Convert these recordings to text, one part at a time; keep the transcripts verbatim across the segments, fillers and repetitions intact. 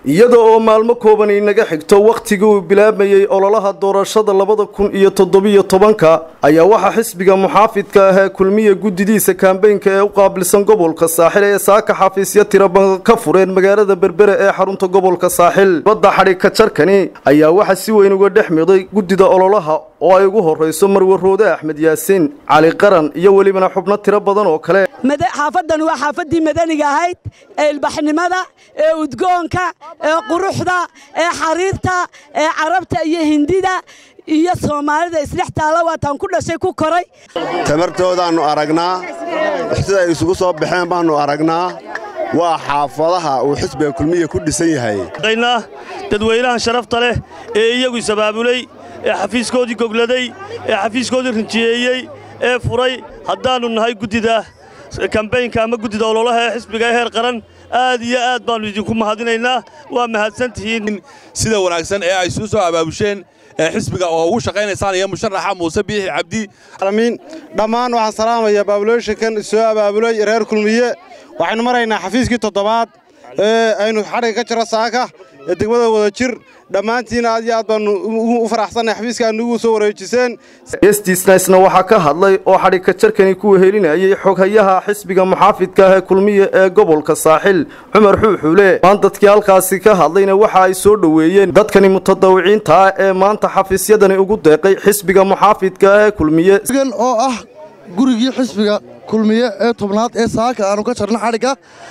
iyada oo maalmo kooban inaga xigto waqtigii uu bilaabmayay ololaha doorashada labada kun iyo toddoba iyo tobanka ayaa waxa xisbiga muxaafidka ah ee kulmiye gudidiisa kaambeynka ee u qaabilsan gobolka saaxil ee saaka xafiisyo tiro badan ka fureen magaalada berbere ee xarunta gobolka saaxil badda xadhigka jarkani ayaa waxa si weyn uga dhex miday gudida ololaha oo ay ugu horeyso marwaroode axmed yaasiin cali qaran iyo welibana xubno tiro badan oo kale xaafadan waa xaafadii madaniga ahayd ee ilbaxnimada ee udgoonka ee quruxda ee xariirta ee carabta iyo hindida iyo Soomaalida isdhex taala waataan ku dhashay ku koray tamartoodaanu aragnaa sida ay isugu soo baxeen baanu aragnaa waa xaafadaha uu xisbiga kulmiye ku dhisan yahay qayna dadweynaha sharafta leh ee iyagu sabaabulay ee xafiiskoodii gogladay ee xafiiskoodii rinjiyeeyay ee furay haddaanu nahay gudida kambeynka ama gudida ololaha ee xisbiga heer qaran aad iyo aad baanu idinku mahadinaynaa waa mahadsantihiin sida wanaagsan ee ay soo abaabusheen ee xisbiga oo ugu shaqeynaysan iyo musharaxa Muuse Biixi Cabdi alamin dhamaan waxaan salaamayaa baabulooyinkan soo abaabulay reer kulmiye waxaanu maraynaa xafiiskii toddobaad ee aynu xariga ka jira saaka ee degmada wada jir dhamaantiin aad iyo aad baan u faraxsanahay xafiiska aanu soo wareejiseen istisnaasna waxa ka hadlay oo xariga jarkani ku wehelinayay xoghayaha xisbiga muxaafidka ah ee kulmiye ee gobolka saaxil Cumar Xuuxule maan dadkii halkaasi ka hadlayna waxa ay soo dhaweeyeen dadkani mutadawiciinta ee maanta xafiisyadani ugu deeqay xisbiga muxaafidka ah ee kulmiye oo ah gurigii xisbiga kulmiye ee tobnaad ee saaka aanu ka jarno xariga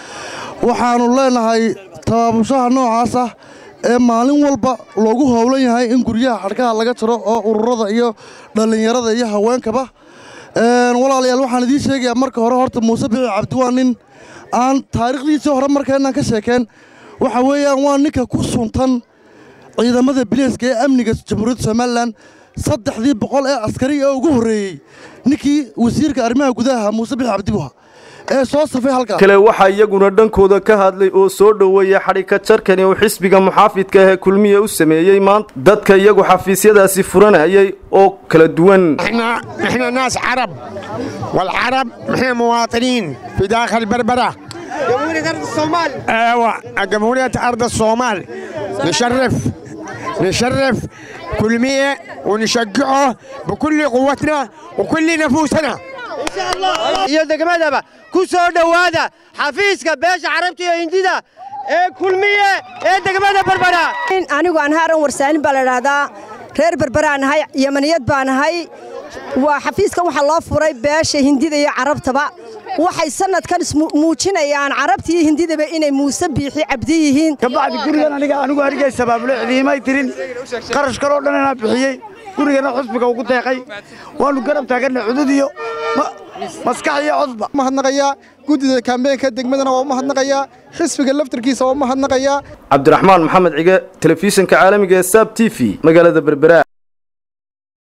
waxaanu leenahay tabaabushaha noocaas ah ee maalin walba loogu howlan yahay in guryaha xadhkaha laga jaro oo ururada iyo dhalinyarada iyo haweenkaba een walaalayaal waxaan idin sheegayaa marka hore horta Muuse Biixi Cabdi waa nin aan taariikhdiisa hore markayna ka sheekeen waxa weeyaan waa ninka ku suntan ciidamada biliiska ee amniga Jamhuuriyadda Soomaaliland saddexdii boqol ee askari ee ugu horeeyay ninkii wasiirka arrimaha gudaha Muuse Biixi Cabdi waa ee soo safay halka kale waxa iyaguna dhankooda ka hadlay oo soo dhaweeyay xariga jarkani oo xisbiga muxaafidka ah kulmiye u sameeyay maanta dadka iyagu xafiisyadaasi furanayay oo kala duwan احنا احنا ناس عرب والعرب احنا مواطنين في داخل بربره جمهورية أرض الصومال ايوه جمهورية أرض الصومال نشرف نشرف كلمية ونشجعه بكل قوتنا وكل نفوسنا إن شاء الله يا دقمدبا كسر دوادا حفيزك باش عربتي هنديدا إيه كلمية إيه دقمدا بربرة أنا وأنا هارون ورسالين بلرادا reer barbaraan hay yamaniyad baan hay waa xafiiska waxa loo furay beesha hindida iyo carabtaba waxay sanadkan muujinayaan carabtii hindidaba inay Muuse Biixi Cabdi yihiin kabacdi gurigan aniga anigu arigay sabaabulay ciidamay tirin qarash kale oo dhan inaan bixiyay gurigana xusbiga ugu deeqay waanu garab taaganay cudud iyo maskax iyo codba mahadnaqaya gudida kaambeynka degmadana waa mahadnaqaya xisbiga laftirkiisa waa mahadnaqaya Cabdiraxmaan Maxamed Cige telefishinka caalamiga ee Sab T V magaalada Berbera.